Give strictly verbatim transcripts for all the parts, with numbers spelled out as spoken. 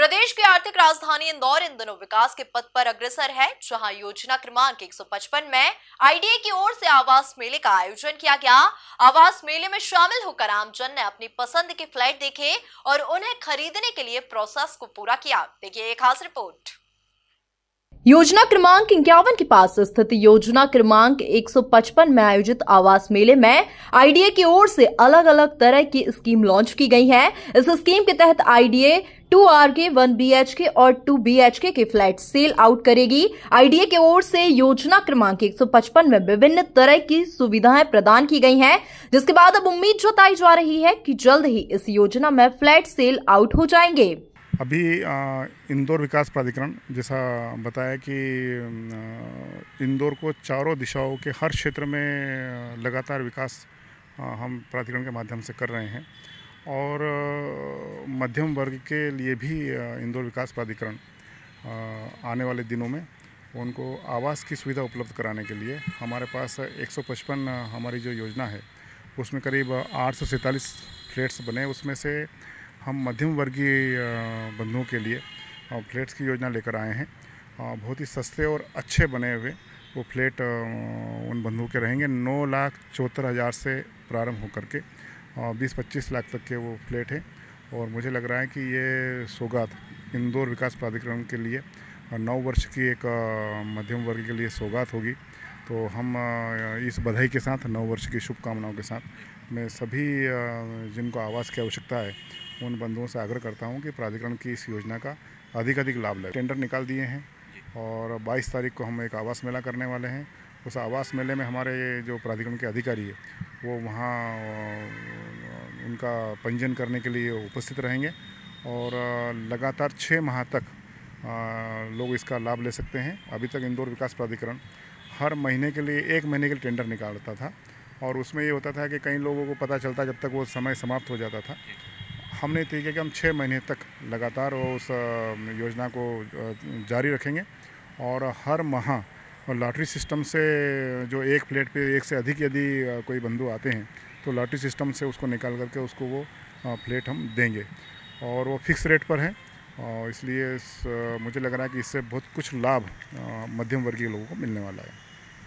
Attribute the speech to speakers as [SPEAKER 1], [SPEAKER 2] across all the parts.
[SPEAKER 1] प्रदेश की आर्थिक राजधानी इंदौर इन दिनों विकास के पथ पर अग्रसर है, जहां योजना क्रमांक एक सौ पचपन में आईडीए की ओर से आवास मेले का आयोजन किया गया। आवास मेले में शामिल होकर आमजन ने अपनी पसंद के फ्लैट देखे और उन्हें खरीदने के लिए प्रोसेस को पूरा किया। देखिए एक खास रिपोर्ट। योजना क्रमांक इक्यावन के पास स्थित योजना क्रमांक एक सौ पचपन में आयोजित आवास मेले में आईडीए की ओर से अलग अलग तरह की स्कीम लॉन्च की गई है। इस स्कीम के तहत IDA two R K, one B H K और टू बी एच के के फ्लैट सेल आउट करेगी। आईडीए की ओर से योजना क्रमांक एक सौ पचपन में विभिन्न तरह की सुविधाएं प्रदान की गई हैं, जिसके बाद अब उम्मीद जताई जा रही है कि जल्द ही इस योजना में फ्लैट सेल आउट हो जाएंगे।
[SPEAKER 2] अभी इंदौर विकास प्राधिकरण जैसा बताया कि इंदौर को चारों दिशाओं के हर क्षेत्र में लगातार विकास हम प्राधिकरण के माध्यम से कर रहे हैं और मध्यम वर्ग के लिए भी इंदौर विकास प्राधिकरण आने वाले दिनों में उनको आवास की सुविधा उपलब्ध कराने के लिए हमारे पास एक सौ पचपन हमारी जो योजना है उसमें करीब आठ सौ सैंतालीस फ्लैट्स बने। उसमें से हम मध्यम वर्गीय बंधुओं के लिए फ्लैट्स की योजना लेकर आए हैं। बहुत ही सस्ते और अच्छे बने हुए वो फ्लैट उन बंधुओं के रहेंगे। नौ लाख चौहत्तर हज़ार से प्रारंभ होकर के बीस पच्चीस लाख तक के वो फ्लैट हैं और मुझे लग रहा है कि ये सौगात इंदौर विकास प्राधिकरण के लिए नौ वर्ष की एक मध्यम वर्ग के लिए सौगात होगी। तो हम इस बधाई के साथ नौ वर्ष की शुभकामनाओं के साथ मैं सभी जिनको आवास की आवश्यकता है उन बंधुओं से आग्रह करता हूं कि प्राधिकरण की इस योजना का अधिक अधिक लाभ लें। टेंडर निकाल दिए हैं और बाईस तारीख को हम एक आवास मेला करने वाले हैं। उस आवास मेले में हमारे जो प्राधिकरण के अधिकारी है वो वहाँ उनका पंजीयन करने के लिए उपस्थित रहेंगे और लगातार छः माह तक लोग इसका लाभ ले सकते हैं। अभी तक इंदौर विकास प्राधिकरण हर महीने के लिए एक महीने के लिए टेंडर निकालता था और उसमें ये होता था कि कई लोगों को पता चलता जब तक वो समय समाप्त हो जाता था। हमने तय किया कि हम छः महीने तक लगातार उस योजना को जारी रखेंगे और हर माह लॉटरी सिस्टम से जो एक फ्लैट पे एक से अधिक यदि कोई बंधु आते हैं तो लॉटरी सिस्टम से उसको निकाल करके उसको वो फ्लैट हम देंगे और वो फिक्स रेट पर है और इसलिए इस, मुझे लग रहा है कि इससे बहुत कुछ लाभ मध्यम वर्गीय लोगों को मिलने वाला है।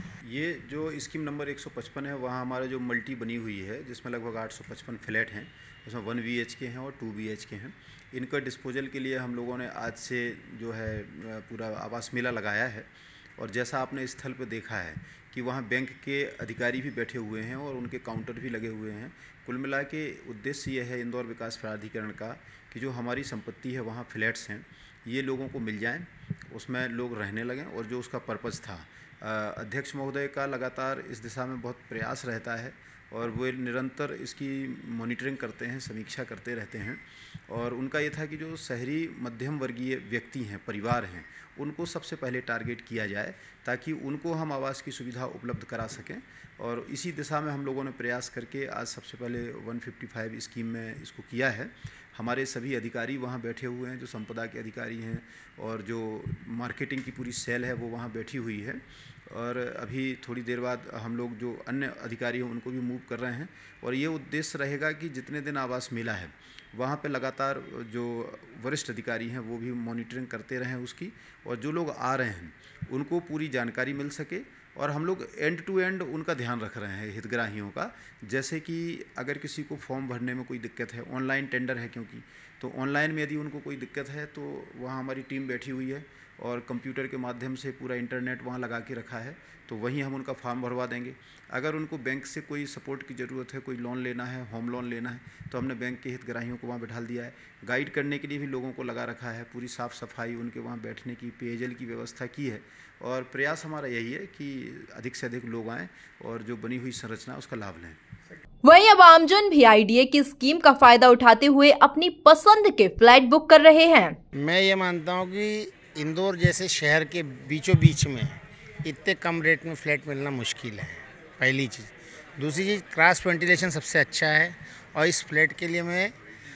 [SPEAKER 3] ये जो स्कीम नंबर एक सौ पचपन है वहाँ हमारे जो मल्टी बनी हुई है जिसमें लगभग आठ सौ पचपन फ्लैट हैं, उसमें वन बी एच के हैं और टू बी एच के हैं। इनका डिस्पोजल के लिए हम लोगों ने आज से जो है पूरा आवास मेला लगाया है और जैसा आपने स्थल पर देखा है कि वहाँ बैंक के अधिकारी भी बैठे हुए हैं और उनके काउंटर भी लगे हुए हैं। कुल मिला के उद्देश्य यह है इंदौर विकास प्राधिकरण का कि जो हमारी संपत्ति है वहाँ फ्लैट्स हैं ये लोगों को मिल जाएं, उसमें लोग रहने लगें और जो उसका पर्पज़ था अध्यक्ष महोदय का लगातार इस दिशा में बहुत प्रयास रहता है और वो निरंतर इसकी मॉनिटरिंग करते हैं, समीक्षा करते रहते हैं और उनका ये था कि जो शहरी मध्यम वर्गीय व्यक्ति हैं, परिवार हैं, उनको सबसे पहले टारगेट किया जाए ताकि उनको हम आवास की सुविधा उपलब्ध करा सकें और इसी दिशा में हम लोगों ने प्रयास करके आज सबसे पहले एक सौ पचपन स्कीम में इसको किया है। हमारे सभी अधिकारी वहाँ बैठे हुए हैं, जो संपदा के अधिकारी हैं और जो मार्केटिंग की पूरी सेल है वो वहाँ बैठी हुई है और अभी थोड़ी देर बाद हम लोग जो अन्य अधिकारी हैं उनको भी मूव कर रहे हैं और ये उद्देश्य रहेगा कि जितने दिन आवास मेला है वहाँ पे लगातार जो वरिष्ठ अधिकारी हैं वो भी मॉनिटरिंग करते रहें उसकी और जो लोग आ रहे हैं उनको पूरी जानकारी मिल सके और हम लोग एंड टू एंड उनका ध्यान रख रहे हैं हितग्राहियों का। जैसे कि अगर किसी को फॉर्म भरने में कोई दिक्कत है, ऑनलाइन टेंडर है क्योंकि, तो ऑनलाइन में यदि उनको कोई दिक्कत है तो वहाँ हमारी टीम बैठी हुई है और कंप्यूटर के माध्यम से पूरा इंटरनेट वहाँ लगा के रखा है तो वहीं हम उनका फॉर्म भरवा देंगे। अगर उनको बैंक से कोई सपोर्ट की ज़रूरत है, कोई लोन लेना है, होम लोन लेना है, तो हमने बैंक के हितग्राहियों को वहाँ बैठा दिया है। गाइड करने के लिए भी लोगों को लगा रखा है, पूरी साफ़ सफाई, उनके वहाँ बैठने की, पेयजल की व्यवस्था की है और प्रयास हमारा यही है कि अधिक से अधिक लोग आएँ और जो बनी हुई संरचना उसका लाभ लें।
[SPEAKER 1] वहीं अब आमजन भी आईडीए की स्कीम का फायदा उठाते हुए अपनी पसंद के फ्लैट बुक कर रहे हैं।
[SPEAKER 4] मैं ये मानता हूँ कि इंदौर जैसे शहर के बीचों बीच में इतने कम रेट में फ्लैट मिलना मुश्किल है, पहली चीज़। दूसरी चीज़, क्रॉस वेंटिलेशन सबसे अच्छा है और इस फ्लैट के लिए मैं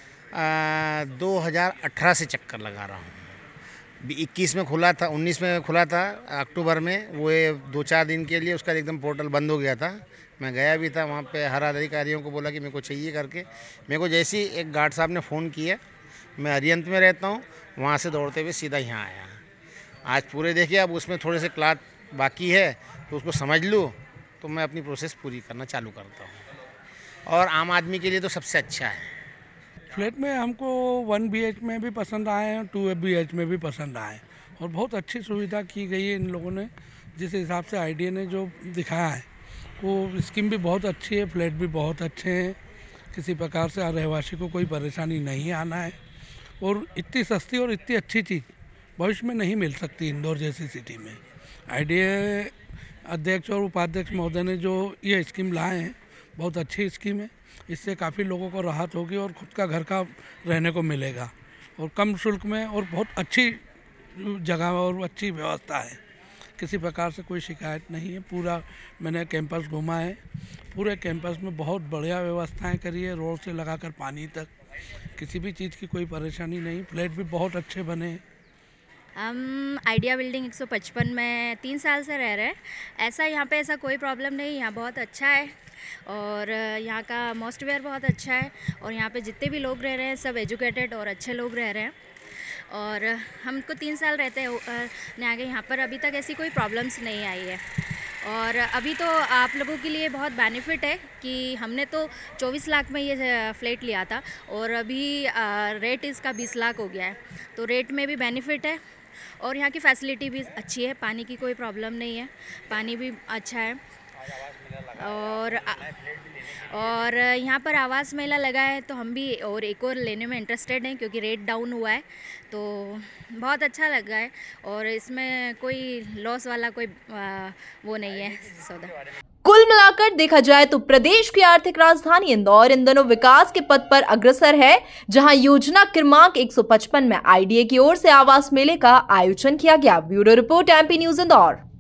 [SPEAKER 4] आ, दो हज़ार अठारह से चक्कर लगा रहा हूँ। इक्कीस में खुला था, उन्नीस में खुला था अक्टूबर में, वो दो चार दिन के लिए उसका एकदम पोर्टल बंद हो गया था। मैं गया भी था वहाँ पे, हर अधिकारियों को बोला कि मेरे को चाहिए करके। मेरे को जैसे ही एक गार्ड साहब ने फ़ोन किया, मैं अरियंत में रहता हूँ, वहाँ से दौड़ते हुए सीधा यहाँ आया। आज पूरे देखिए, अब उसमें थोड़े से क्लाथ बाकी है तो उसको समझ लूँ तो मैं अपनी प्रोसेस पूरी करना चालू करता हूँ। और आम आदमी के लिए तो सबसे अच्छा है।
[SPEAKER 5] फ्लैट में हमको वन बी एच में भी पसंद आए हैं, टू बी एच में भी पसंद आए, और बहुत अच्छी सुविधा की गई है इन लोगों ने। जिस हिसाब से आईडीए ने जो दिखाया है वो स्कीम भी बहुत अच्छी है, फ्लैट भी बहुत अच्छे हैं, किसी प्रकार से रहवासी को कोई परेशानी नहीं आना है। और इतनी सस्ती और इतनी अच्छी चीज़ भविष्य में नहीं मिल सकती इंदौर जैसी सिटी में। आईडीए अध्यक्ष और उपाध्यक्ष महोदय ने जो ये स्कीम लाए हैं बहुत अच्छी स्कीम है। इससे काफ़ी लोगों को राहत होगी और खुद का घर का रहने को मिलेगा, और कम शुल्क में, और बहुत अच्छी जगह और अच्छी व्यवस्था है। किसी प्रकार से कोई शिकायत नहीं है। पूरा मैंने कैंपस घूमा है, पूरे कैंपस में बहुत बढ़िया व्यवस्थाएं करी है, रोड से लगाकर पानी तक, किसी भी चीज़ की कोई परेशानी नहीं। फ्लैट भी बहुत अच्छे बने हैं।
[SPEAKER 6] हम आइडिया बिल्डिंग एक सौ पचपन में तीन साल से रह रहे हैं। ऐसा यहाँ पे ऐसा कोई प्रॉब्लम नहीं, यहाँ बहुत अच्छा है और यहाँ का एटमॉस्फेयर बहुत अच्छा है, और यहाँ पे जितने भी लोग रह रहे हैं सब एजुकेटेड और अच्छे लोग रह रहे हैं। और हमको तीन साल रहते हैं आगे, यहाँ पर अभी तक ऐसी कोई प्रॉब्लम्स नहीं आई है। और अभी तो आप लोगों के लिए बहुत बेनिफिट है कि हमने तो चौबीस लाख में ये फ्लैट लिया था और अभी रेट इसका बीस लाख हो गया है, तो रेट में भी बेनिफिट है। और यहाँ की फैसिलिटी भी अच्छी है, पानी की कोई प्रॉब्लम नहीं है, पानी भी अच्छा है। और और यहाँ पर आवास मेला लगा है तो हम भी और एक और लेने में इंटरेस्टेड हैं, क्योंकि रेट डाउन हुआ है तो बहुत अच्छा लगा है, और इसमें कोई लॉस वाला कोई आ, वो नहीं है सौदा।
[SPEAKER 1] कुल मिलाकर देखा जाए तो प्रदेश की आर्थिक राजधानी इंदौर इन दिनों विकास के पथ पर अग्रसर है, जहां योजना क्रमांक एक सौ पचपन में आईडीए की ओर से आवास मेले का आयोजन किया गया। Bureau report MP news Indore.